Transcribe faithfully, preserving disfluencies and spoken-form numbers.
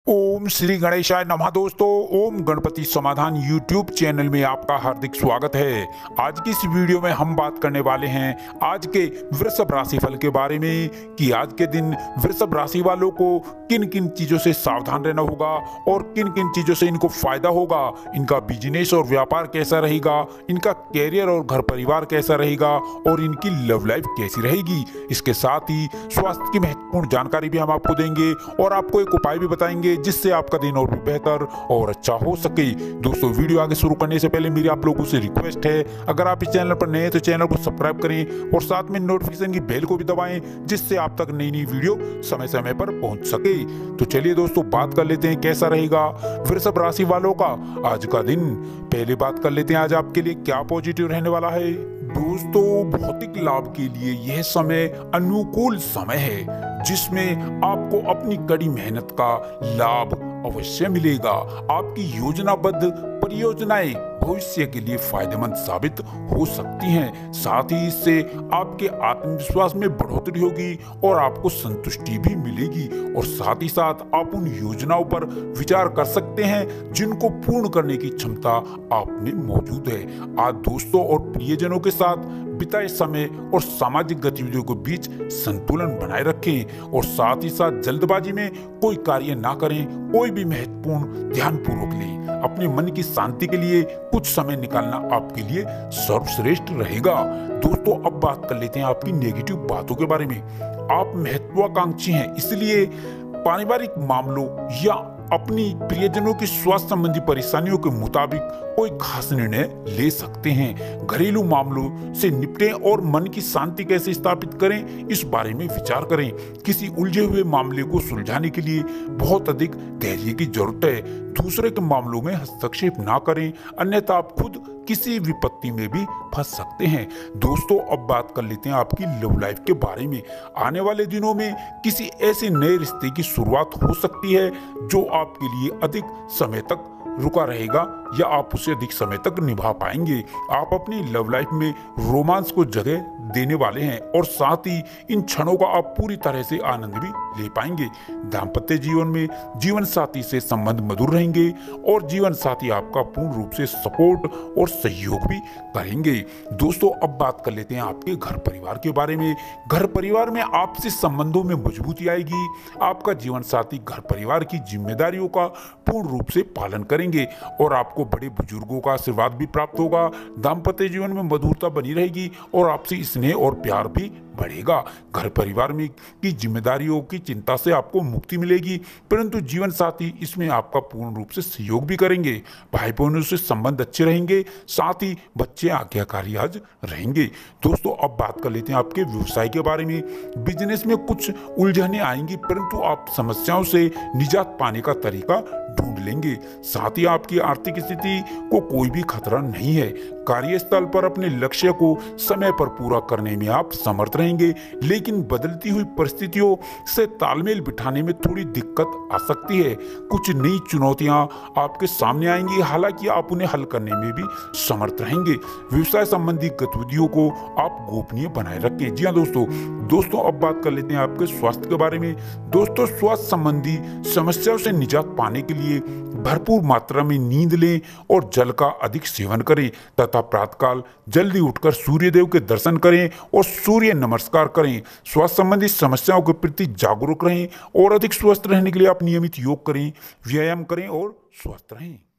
ओम श्री गणेशाय नमः। दोस्तों, ओम गणपति समाधान यूट्यूब चैनल में आपका हार्दिक स्वागत है। आज की इस वीडियो में हम बात करने वाले हैं आज के वृषभ राशि फल के बारे में कि आज के दिन वृषभ राशि वालों को किन किन चीजों से सावधान रहना होगा और किन किन चीजों से इनको फायदा होगा। इनका बिजनेस और व्यापार कैसा रहेगा, इनका कैरियर और घर परिवार कैसा रहेगा और इनकी लव लाइफ कैसी रहेगी। इसके साथ ही स्वास्थ्य की महत्वपूर्ण जानकारी भी हम आपको देंगे और आपको एक उपाय भी बताएंगे जिससे आपका दिन और भी बेहतर और अच्छा हो सके। दोस्तों, वीडियो आगे शुरू करने से पहले मेरी आप लोगों से रिक्वेस्ट है, अगर आप इस चैनल पर नए हैं तो चैनल को सब्सक्राइब करें और साथ में नोटिफिकेशन की बेल को भी दबाएं जिससे आप तक नई नई वीडियो समय समय पर पहुंच सके। तो चलिए दोस्तों, बात कर लेते हैं कैसा रहेगा वृषभ राशि वालों का आज का दिन। पहले बात कर लेते हैं आज आपके लिए क्या पॉजिटिव रहने वाला है। दोस्तों, भौतिक लाभ के लिए यह समय अनुकूल समय है जिसमें आपको अपनी कड़ी मेहनत का लाभ अवश्य मिलेगा। आपकी योजनाबद्ध परियोजनाएं भविष्य के लिए फायदेमंद साबित हो सकती हैं। साथ ही इससे आपके आत्मविश्वास में बढ़ोतरी होगी और आपको संतुष्टि भी मिलेगी और साथ ही साथ आप उन योजनाओं पर विचार कर सकते हैं जिनको पूर्ण करने की क्षमता आप में मौजूद है। आज दोस्तों और प्रियजनों के साथ बिताए समय और सामाजिक गतिविधियों के बीच संतुलन बनाए रखें और साथ ही साथ जल्दबाजी में कोई कार्य ना करें। कोई भी महत्वपूर्ण ध्यान पूर्वक लें। अपने मन की शांति के लिए कुछ समय निकालना आपके लिए सर्वश्रेष्ठ रहेगा। दोस्तों, अब बात कर लेते हैं आपकी नेगेटिव बातों के बारे में। आप महत्वाकांक्षी हैं, इसलिए पारिवारिक मामलों या अपनी प्रियजनों की स्वास्थ्य संबंधी परेशानियों के मुताबिक कोई खास निर्णय ले सकते हैं। घरेलू मामलों से निपटें और मन की शांति कैसे स्थापित करें इस बारे में विचार करें। किसी उलझे हुए मामले को सुलझाने के लिए बहुत अधिक धैर्य की जरूरत है। दूसरे के मामलों में हस्तक्षेप ना करें, अन्यथा आप खुद किसी विपत्ति में भी फंस सकते हैं। दोस्तों, अब बात कर लेते हैं आपकी लव लाइफ के बारे में। आने वाले दिनों में किसी ऐसे नए रिश्ते की शुरुआत हो सकती है जो आपके लिए अधिक समय तक रुका रहेगा या आप उसे अधिक समय तक निभा पाएंगे। आप अपनी लव लाइफ में रोमांस को जगह देने वाले हैं और साथ ही इन क्षणों का आप पूरी तरह से आनंद भी ले पाएंगे। दाम्पत्य जीवन में जीवन साथी से संबंध मधुर रहेंगे और जीवन साथी आपका पूर्ण रूप से सपोर्ट और सहयोग भी करेंगे। दोस्तों, अब बात कर लेते हैं आपके घर परिवार के बारे में। घर परिवार में आपसे संबंधों में मजबूती आएगी। आपका जीवन साथी घर परिवार की जिम्मेदारियों का पूर्ण रूप से पालन करेंगे और आपको बड़े बुजुर्गों का आशीर्वाद भी प्राप्त होगा। दाम्पत्य जीवन में मधुरता बनी रहेगी और आपसी स्नेह और प्यार भी बढ़ेगा। घर परिवार में की जिम्मेदारियों की चिंता से आपको मुक्ति मिलेगी, परंतु जीवन साथी इसमें आपका पूर्ण रूप से सहयोग भी करेंगे। भाई बहनों से संबंध अच्छे रहेंगे, साथ ही बच्चे आज्ञाकारी आज रहेंगे। दोस्तों, अब बात कर लेते हैं आपके व्यवसाय के बारे में। बिजनेस में कुछ उलझने आएंगी, परंतु आप समस्याओं से निजात पाने का तरीका ढूंढ लेंगे। साथ ही आपकी आर्थिक स्थिति को कोई भी खतरा नहीं है। कार्यस्थल पर अपने लक्ष्य को समय पर पूरा करने में आप समर्थ रहेंगे, लेकिन बदलती हुई परिस्थितियों से तालमेल बिठाने में थोड़ी दिक्कत आ सकती है। कुछ नई चुनौतियां आपके सामने आएंगी, हालांकि आप उन्हें हल करने में भी समर्थ रहेंगे। व्यवसाय संबंधी गतिविधियों को आप गोपनीय बनाए रखें। जी हाँ दोस्तों दोस्तों अब बात कर लेते हैं आपके स्वास्थ्य के बारे में। दोस्तों, स्वास्थ्य संबंधी समस्याओं से निजात पाने के लिए भरपूर मात्रा में नींद लें और जल का अधिक सेवन करें तथा प्रातःकाल जल्दी उठकर सूर्य देव के दर्शन करें और सूर्य नमस्कार करें। स्वास्थ्य संबंधी समस्याओं के प्रति जागरूक रहें और अधिक स्वस्थ रहने के लिए आप नियमित योग करें, व्यायाम करें और स्वस्थ रहें।